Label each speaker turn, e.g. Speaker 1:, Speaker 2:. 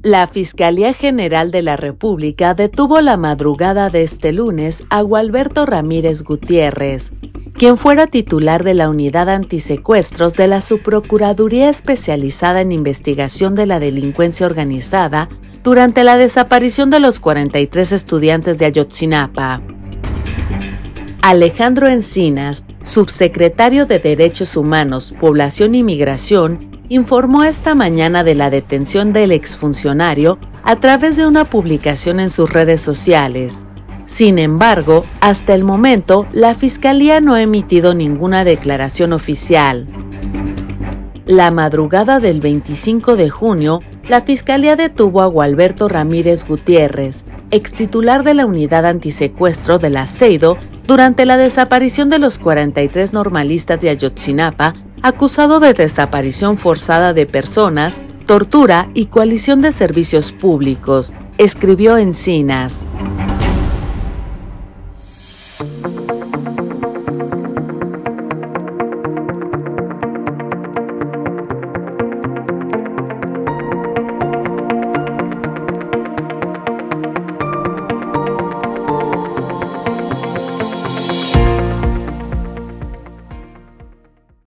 Speaker 1: La Fiscalía General de la República detuvo la madrugada de este lunes a Gualberto Ramírez Gutiérrez, quien fuera titular de la Unidad Antisecuestros de la Subprocuraduría Especializada en Investigación de la Delincuencia Organizada durante la desaparición de los 43 estudiantes de Ayotzinapa. Alejandro Encinas, subsecretario de Derechos Humanos, Población y Migración, informó esta mañana de la detención del exfuncionario a través de una publicación en sus redes sociales. Sin embargo, hasta el momento, la Fiscalía no ha emitido ninguna declaración oficial. La madrugada del 25 de junio, la Fiscalía detuvo a Gualberto Ramírez Gutiérrez, extitular de la Unidad Antisecuestro de la CEIDO, durante la desaparición de los 43 normalistas de Ayotzinapa, acusado de desaparición forzada de personas, tortura y coalición de servicios públicos, escribió Encinas.